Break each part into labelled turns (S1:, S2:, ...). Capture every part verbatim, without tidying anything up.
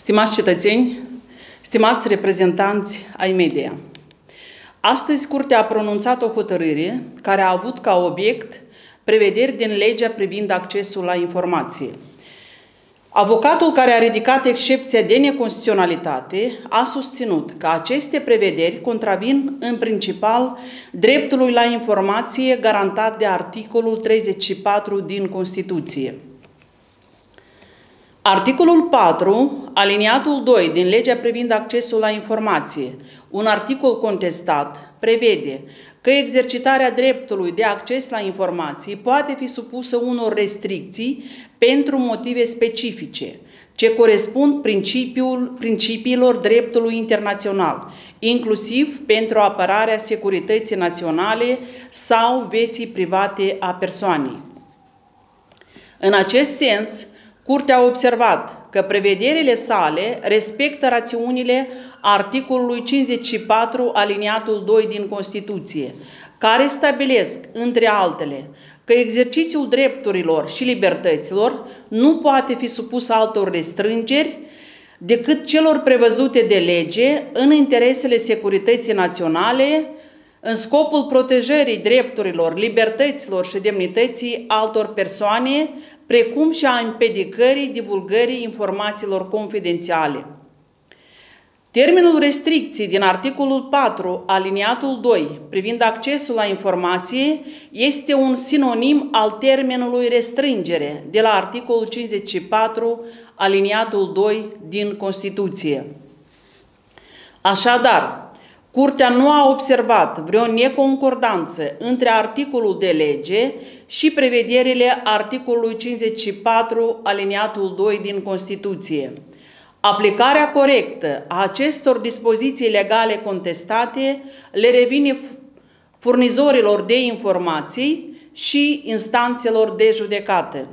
S1: Stimați cetățeni, stimați reprezentanți ai media, astăzi Curtea a pronunțat o hotărâre care a avut ca obiect prevederi din legea privind accesul la informație. Avocatul care a ridicat excepția de neconstituționalitate a susținut că aceste prevederi contravin în principal dreptului la informație garantat de articolul treizeci și patru din Constituție. Articolul patru, aliniatul doi din legea privind accesul la informație, un articol contestat, prevede că exercitarea dreptului de acces la informații poate fi supusă unor restricții pentru motive specifice, ce corespund principiul, principiilor dreptului internațional, inclusiv pentru apărarea securității naționale sau vieții private a persoanei. În acest sens, Curtea a observat că prevederile sale respectă rațiunile articolului cincizeci și patru aliniatul doi din Constituție, care stabilesc, între altele, că exercițiul drepturilor și libertăților nu poate fi supus altor restrângeri decât celor prevăzute de lege în interesele securității naționale, în scopul protejării drepturilor, libertăților și demnității altor persoane, precum și a împiedicării divulgării informațiilor confidențiale. Termenul restricții din articolul patru, aliniatul doi, privind accesul la informație, este un sinonim al termenului restrângere de la articolul cincizeci și patru, aliniatul doi din Constituție. Așadar, Curtea nu a observat vreo neconcordanță între articolul de lege și prevederile articolului cincizeci și patru, aliniatul doi din Constituție. Aplicarea corectă a acestor dispoziții legale contestate le revine furnizorilor de informații și instanțelor de judecată.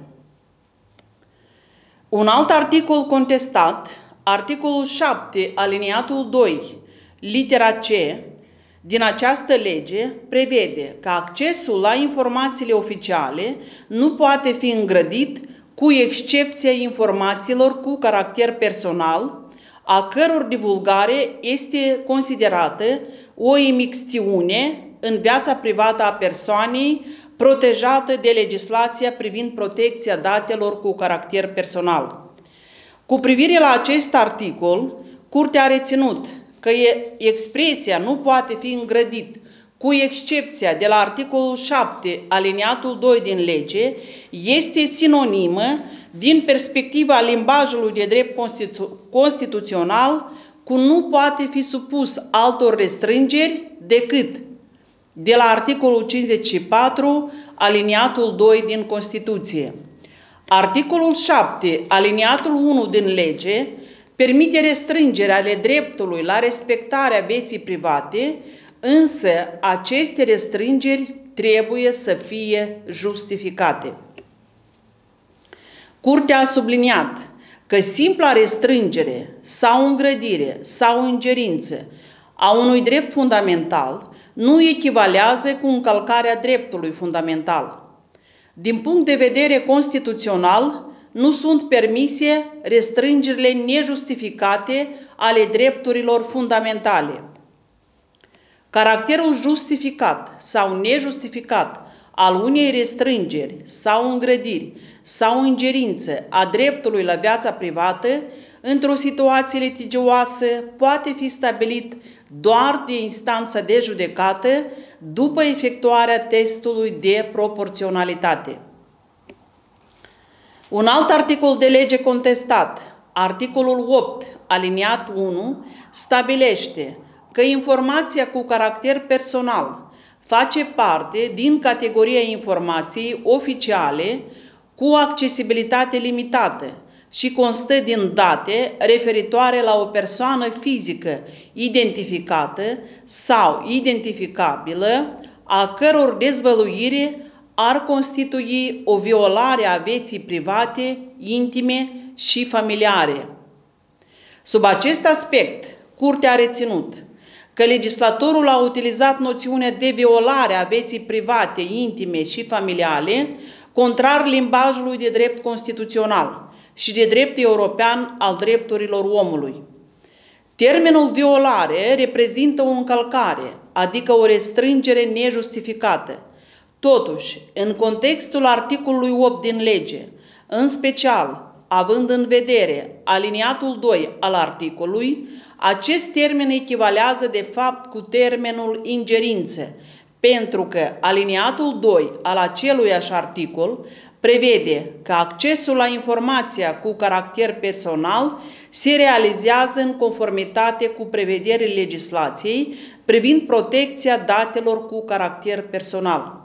S1: Un alt articol contestat, articolul șapte, aliniatul doi, litera C, din această lege prevede că accesul la informațiile oficiale nu poate fi îngrădit cu excepția informațiilor cu caracter personal, a căror divulgare este considerată o imixtiune în viața privată a persoanei protejată de legislația privind protecția datelor cu caracter personal. Cu privire la acest articol, Curtea a reținut că expresia nu poate fi îngrădit, cu excepția de la articolul șapte, aliniatul doi din lege, este sinonimă din perspectiva limbajului de drept constitu constituțional cu nu poate fi supus altor restrângeri decât de la articolul cincizeci și patru, aliniatul doi din Constituție. Articolul șapte, aliniatul unu din lege, permite restrângerea ale dreptului la respectarea vieții private, însă aceste restrângeri trebuie să fie justificate. Curtea a subliniat că simpla restrângere sau îngrădire sau ingerință a unui drept fundamental nu echivalează cu încălcarea dreptului fundamental. Din punct de vedere constituțional, nu sunt permise restrângerile nejustificate ale drepturilor fundamentale. Caracterul justificat sau nejustificat al unei restrângeri sau îngrădiri sau ingerință a dreptului la viața privată într-o situație litigioasă poate fi stabilit doar de instanța de judecată după efectuarea testului de proporționalitate. Un alt articol de lege contestat, articolul opt, aliniat unu, stabilește că informația cu caracter personal face parte din categoria informației oficiale cu accesibilitate limitată și constă din date referitoare la o persoană fizică identificată sau identificabilă, a căror dezvăluire ar constitui o violare a vieții private, intime și familiare. Sub acest aspect, Curtea a reținut că legislatorul a utilizat noțiunea de violare a vieții private, intime și familiale, contrar limbajului de drept constituțional și de dreptul european al drepturilor omului. Termenul violare reprezintă o încălcare, adică o restrângere nejustificată. Totuși, în contextul articolului opt din lege, în special, având în vedere aliniatul doi al articolului, acest termen echivalează de fapt cu termenul ingerință, pentru că aliniatul doi al aceluiași articol prevede că accesul la informația cu caracter personal se realizează în conformitate cu prevederile legislației privind protecția datelor cu caracter personal.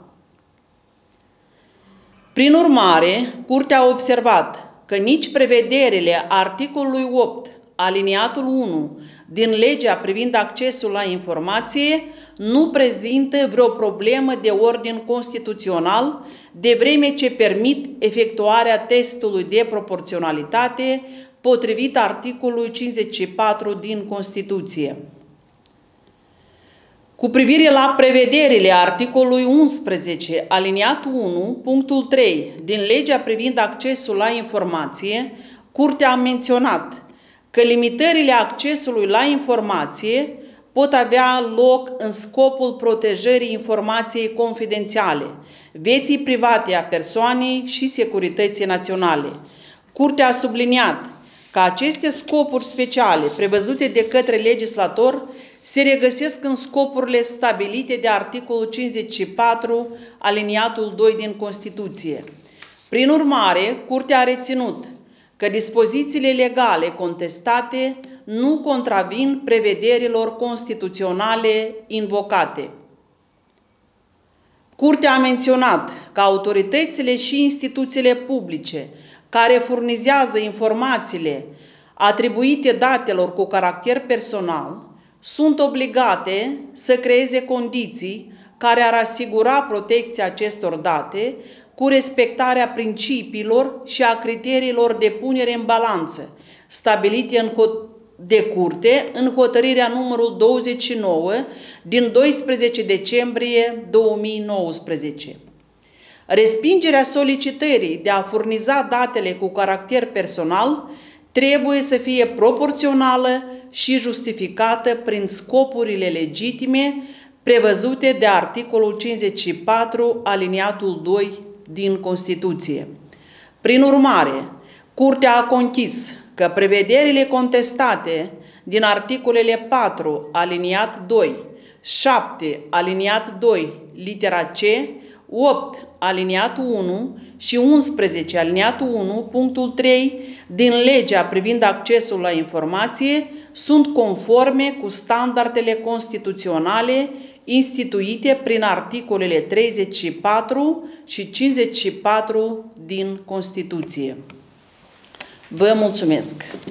S1: Prin urmare, Curtea a observat că nici prevederile articolului opt, aliniatul unu, din legea privind accesul la informație nu prezintă vreo problemă de ordin constituțional, de vreme ce permit efectuarea testului de proporționalitate potrivit articolului cincizeci și patru din Constituție. Cu privire la prevederile articolului unsprezece, aliniatul unu, punctul trei, din legea privind accesul la informație, Curtea a menționat că limitările accesului la informație pot avea loc în scopul protejării informației confidențiale, vieții private a persoanei și securității naționale. Curtea a subliniat că aceste scopuri speciale prevăzute de către legislator se regăsesc în scopurile stabilite de articolul cincizeci și patru, aliniatul doi din Constituție. Prin urmare, Curtea a reținut că dispozițiile legale contestate nu contravin prevederilor constituționale invocate. Curtea a menționat că autoritățile și instituțiile publice care furnizează informațiile atribuite datelor cu caracter personal sunt obligate să creeze condiții care ar asigura protecția acestor date cu respectarea principiilor și a criteriilor de punere în balanță, stabilite în de curte în hotărârea numărul douăzeci și nouă din doisprezece decembrie două mii nouăsprezece. Respingerea solicitării de a furniza datele cu caracter personal trebuie să fie proporțională și justificată prin scopurile legitime prevăzute de articolul cincizeci și patru, aliniatul doi din Constituție. Prin urmare, Curtea a conchis că prevederile contestate din articolele patru, aliniat doi, șapte, aliniat doi, litera C, opt, aliniatul unu și unsprezece, aliniatul unu, punctul trei, din legea privind accesul la informație sunt conforme cu standardele constituționale instituite prin articolele treizeci și patru și cincizeci și patru din Constituție. Vă mulțumesc!